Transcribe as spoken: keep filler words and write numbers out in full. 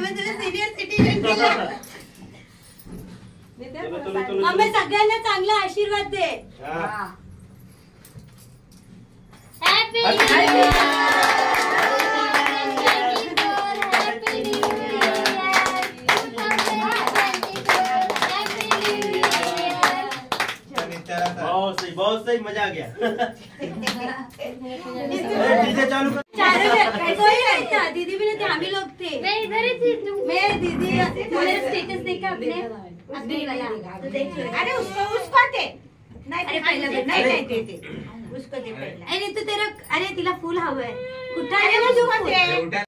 आम्ही तुझे senior citizen आम्ही सगळ्यांना चांगला आशीर्वाद दे. बहुत सही बहुत सही मजा आ गया. डीजे चालू कर. कोई नहीं था, दीदी भी नहीं थी, हम ही लोग थे. मैं इधर ही थी. तुम मैं दीदी मेरा स्टेटस देखा अपने अपने वाला तो देख लो. अरे उसको उसको थे नाही. अरे पहिला नाही नाही ते ते उसको ते पहिला. अरे तू तेरा अरे तिला फुल हवंय. कुठं अरे आहे उसको ते